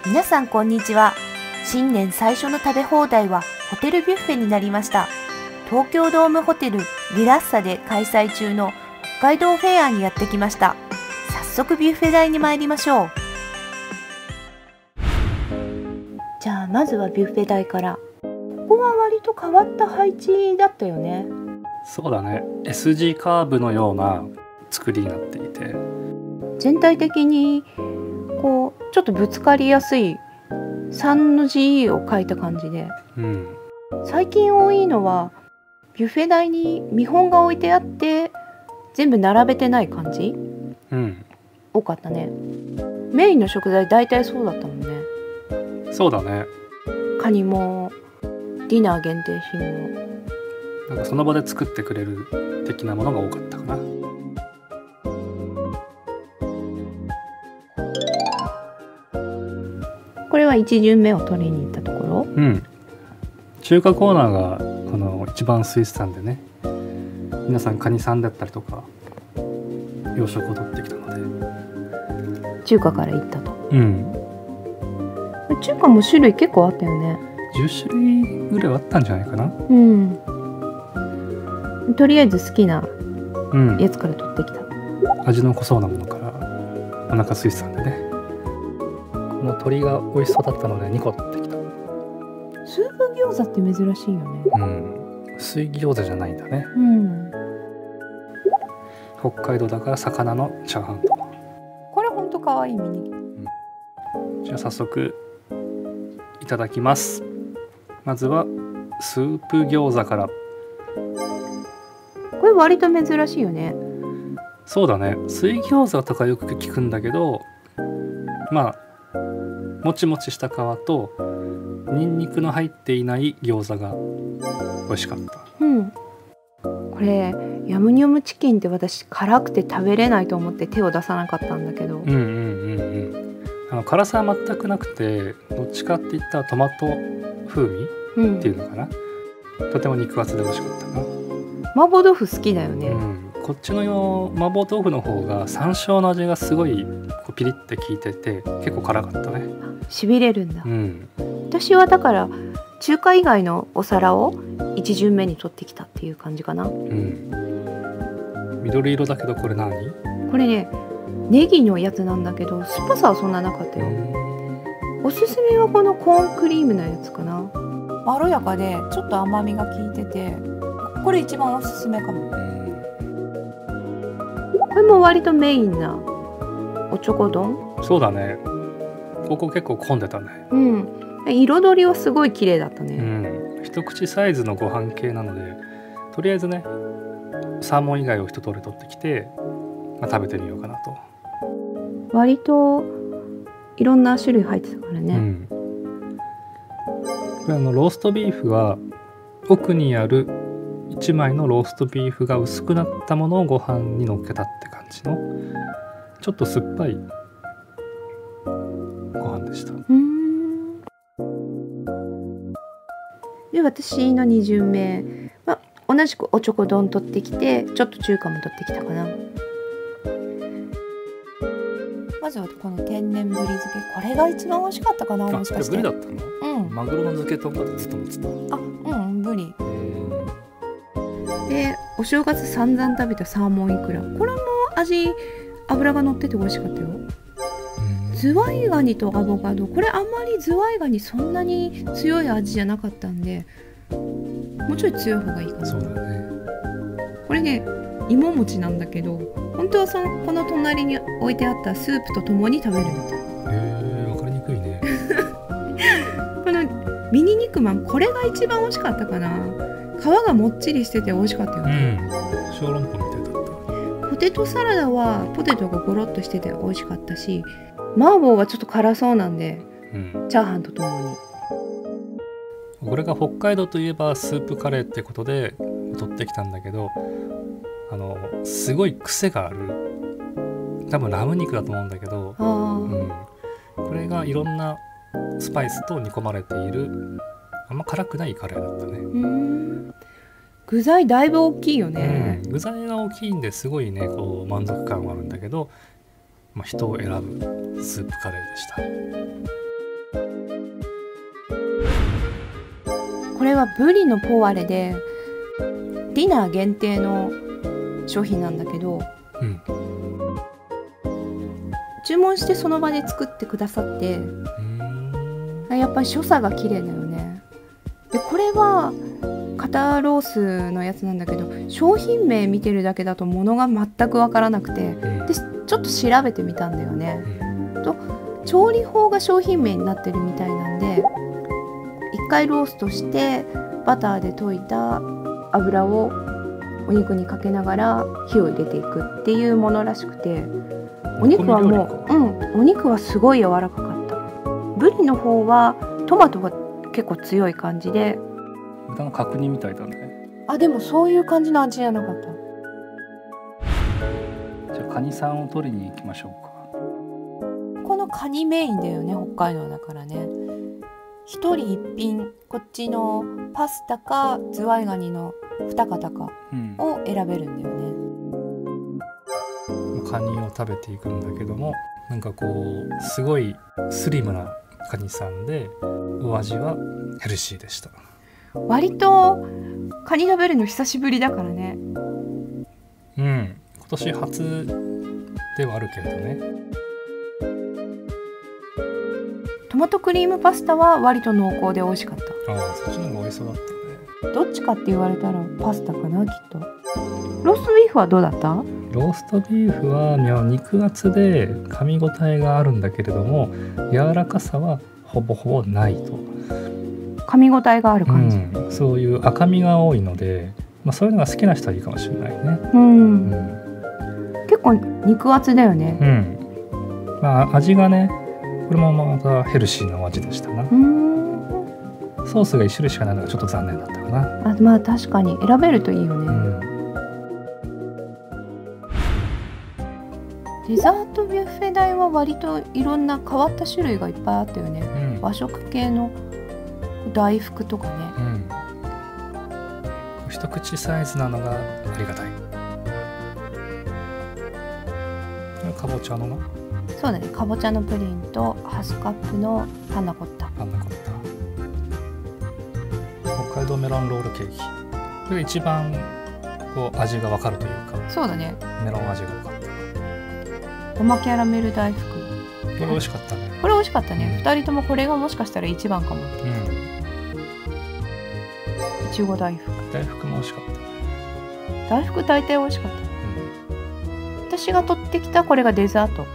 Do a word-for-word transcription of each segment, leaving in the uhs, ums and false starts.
皆さんこんにちは。新年最初の食べ放題はホテルビュッフェになりました。東京ドームホテルリラッサで開催中の北海道フェアにやってきました。早速ビュッフェ台に参りましょう。じゃあまずはビュッフェ台から。ここは割と変わった配置だったよね。 そうだね。 エス 字カーブのような作りになっていて、 全体的にこうちょっとぶつかりやすいさんの字を書いた感じで、 うん、 最近多いのはビュッフェ台に見本が置いてあって全部並べてない感じ、 うん、 多かったね。メインの食材大体そうだったもんね。 そうだね。 カニもディナー限定品もなんかその場で作ってくれる的なものが多かったかな。 これはいち巡目を取りに行ったところ。 うん。中華コーナーがこの一番空いてたんでね、皆さんカニさんだったりとか洋食を取ってきたので、 中華から行ったと。 うん。 中華も種類結構あったよね。 じゅっしゅるいぐらいあったんじゃないかな。 うん。とりあえず好きなうんやつから取ってきた。 味の濃そうなものからお腹空いてたんでね。この鶏が美味しそうだったのでにこ取ってきた。 スープ餃子って珍しいよね。 うん。水餃子じゃないんだね。 うん。 北海道だから魚のチャーハンと。 これほんとかわいいミニ。 じゃあ早速いただきます。まずはスープ餃子から。 これ割と珍しいよね。 そうだね。水餃子とかよく聞くんだけど、まあもちもちした皮とニンニクの入っていない餃子が美味しかった。 うん。これヤムニョムチキンって私辛くて食べれないと思って手を出さなかったんだけど。 うんうんうんうん。あの辛さは全くなくて、どっちかって言ったらトマト風味っていうのかな、うん、とても肉厚で美味しかったな。 麻婆豆腐好きだよね。 うん、こっちのよ麻婆豆腐の方が山椒の味がすごいこうピリッて効いてて結構辛かったね。 しびれるんだ、 うん、 私はだから中華以外のお皿を一巡目に取ってきたっていう感じかな。 うん、緑色だけどこれ何？ これねネギのやつなんだけど酸っぱさはそんななかったよ。おすすめはこのコーンクリームのやつかな。まろやかでちょっと甘みが効いててこれ一番おすすめかも。これも割とメインなおちょこ丼。 そうだね。ここ結構混んでたね。 うん。彩りはすごい綺麗だったね。 うん。一口サイズのご飯系なので、とりあえずねサーモン以外を一通り取ってきて、まあ、食べてみようかなと。 割といろんな種類入ってたからね。うん、 これあのローストビーフは奥にあるいちまいのローストビーフが薄くなったものをご飯に乗っけたって感じのちょっと酸っぱいご飯でした。うーん。 で私のに巡目は同じくおちょこ丼取ってきてちょっと中華も取ってきたかな。まずはこの天然ぶり漬け、これが一番美味しかったかな。もしかして。 ブリだったの？うん。マグロの漬けとかでずっと思ってた。 あ、うん、ブリ。で、お正月散々食べたサーモンイクラ。これも味脂が乗ってて美味しかったよ。ズワイガニとアボカド。これあんまりズワイガニそんなに強い味じゃなかったんで、もうちょい強い方がいいかな。 そうだね。これね、芋餅なんだけど。本当はそのこの隣に置いてあったスープとともに食べるみたい。へえ、分かりにくいね。 このミニ肉まん、これが一番美味しかったかな。皮がもっちりしてて美味しかったよね。 うん、小籠包みたいだった。 ポテトサラダはポテトがゴロッとしてて美味しかったし、麻婆はちょっと辛そうなんで、うん、チャーハンとともに。これが北海道といえばスープカレーってことで取ってきたんだけど、あのすごい癖がある、多分ラム肉だと思うんだけど、うん、これがいろんなスパイスと煮込まれているあんま辛くないカレーだったね。うーん、 具材だいぶ大きいよね。 うん、具材が大きいんですごいねこう満足感はあるんだけど、まあ、人を選ぶスープカレーでした。 これはブリのポワレでディナー限定の商品なんだけど、 うん、 注文してその場で作ってくださって、やっぱり所作が綺麗だよね。でこれは肩ロースのやつなんだけど、商品名見てるだけだと物が全く分からなくて、でちょっと調べてみたんだよね。と調理法が商品名になってるみたいなんで、一回ローストしてバターで溶いた油をお肉にかけながら火を入れていくっていうものらしくて、お肉はもう、うん、お肉はすごい柔らかかった。ブリの方はトマトが結構強い感じで、 豚の角煮みたいだね。 あ、でもそういう感じの味じゃなかった。 じゃあカニさんを取りに行きましょうか。 このカニメインだよね、北海道だからね。一人一品、こっちのパスタかズワイガニの二方かを選べるんだよね、 うん、カニを食べていくんだけども、なんかこうすごいスリムなカニさんで、お味はヘルシーでした。 割とカニ食べるの久しぶりだからね。 うん、今年初ではあるけれどね。 トマトクリームパスタは割と濃厚で美味しかった。 ああ、そっちの方が美味しそうだったね。 どっちかって言われたらパスタかな、きっと。ローストビーフはどうだった？ ローストビーフは肉厚で噛み応えがあるんだけれども、柔らかさはほぼほぼないと。 噛み応えがある感じ、 うん、そういう赤身が多いので、まあ、そういうのが好きな人はいいかもしれないね、 うんうん、結構肉厚だよね、 うん、まあ味がね、これもまたヘルシーなお味でしたな。うん、ソースがいち種類しかないのがちょっと残念だったかな。 あ、まあ確かに選べるといいよね、うん、デザートビュッフェ代は割といろんな変わった種類がいっぱいあったよね、うん、和食系の大福とかね、うん、 一口サイズなのがありがたい。これかぼちゃのな。 そうだね、かぼちゃのプリンとハスカップのパンナコッタ。 パンナコッタ。北海道メロンロールケーキ。これ一番こう味がわかるというか。 そうだね。 メロン味が分かった。 ごまキャラメル大福。 これ美味しかったね。 これ美味しかったね。うん、ふたりともこれがもしかしたら一番かもって。うん。いちご大福。 大福も美味しかったね。 大福大体美味しかった。うん、私が取ってきたこれがデザート。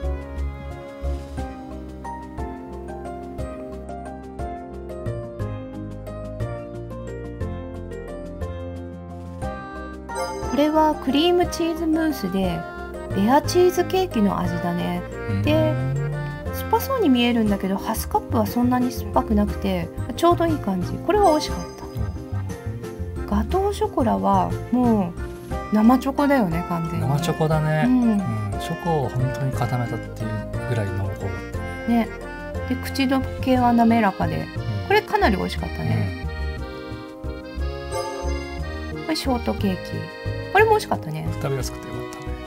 これはクリームチーズムースでレアチーズケーキの味だね。で、酸っぱそうに見えるんだけど、ハスカップはそんなに酸っぱくなくてちょうどいい感じ。これは美味しかった。ガトーショコラはもう生チョコだよね、完全に。 生チョコだね、うんうん、チョコを本当に固めたっていうぐらい濃厚だったね。で、口どけは滑らかで、うん、これかなり美味しかったね、うん、これショートケーキ、これも美味しかったね。 食べやすくてよかったね。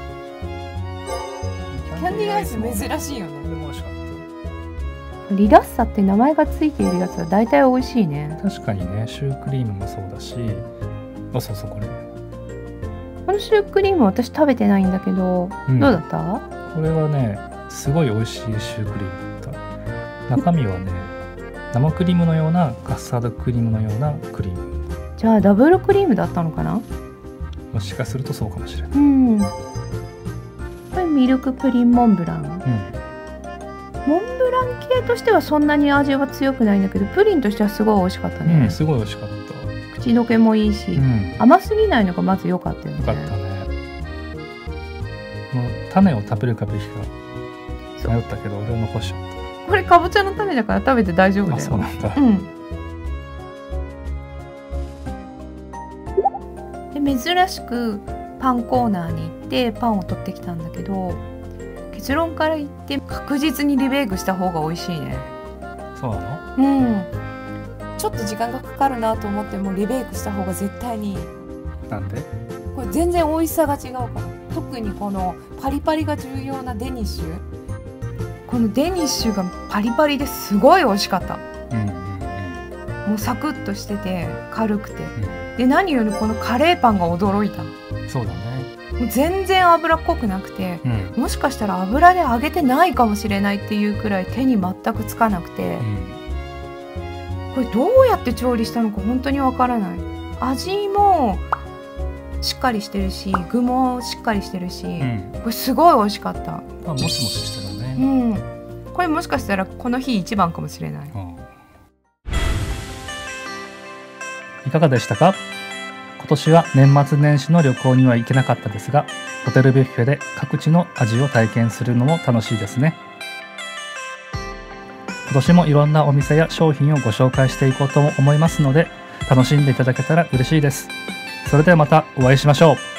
キャンディーアイス珍しいよね。 これも美味しかった。 リラッサって名前がついているやつは大体美味しいね。 確かにね、シュークリームもそうだし、あ、そうそう、これこのシュークリーム私食べてないんだけど、うん、どうだった？ これはね、すごい美味しいシュークリームだった。中身はね、生クリームのようなカスタードクリームのようなクリーム。 じゃあダブルクリームだったのかな？ もしかするとそうかもしれない。うん。 これミルクプリンモンブラン。うん、モンブラン系としてはそんなに味は強くないんだけど、プリンとしてはすごい美味しかったね。 うん、すごい美味しかった。 口どけもいいし、うん、甘すぎないのがまず良かったよね。 良かったね。もう種を食べるかべきか迷ったけど、俺は残しちゃった。 これかぼちゃの種だから食べて大丈夫だよ。あ、 そうなんだ。 うん。で、珍しくパンコーナーに行ってパンを取ってきたんだけど、結論から言って確実にリベイクした方が美味しいね。 そうなの？うん。ちょっと時間がかかるなと思ってもリベイクした方が絶対にいい。 なんで？ これ全然美味しさが違うから。特にこのパリパリが重要なデニッシュ。このデニッシュがパリパリですごい美味しかった。うんうんうん、 もうサクッとしてて軽くて、 うん、 で何よりこのカレーパンが驚いた。 そうだね。 もう全然脂っこくなくて、 うん、 もしかしたら油で揚げてないかもしれないっていうくらい手に全くつかなくて、 うん、 これどうやって調理したのか本当にわからない。味もしっかりしてるし具もしっかりしてるし、 うん、 これすごい美味しかった。 まあ、もちもちしてるね。 うん、これもしかしたらこの日一番かもしれない。 うん、いかがでしたか？今年は年末年始の旅行には行けなかったですが、ホテルビュッフェで各地の味を体験するのも楽しいですね。今年もいろんなお店や商品をご紹介していこうと思いますので、楽しんでいただけたら嬉しいです。それではまたお会いしましょう。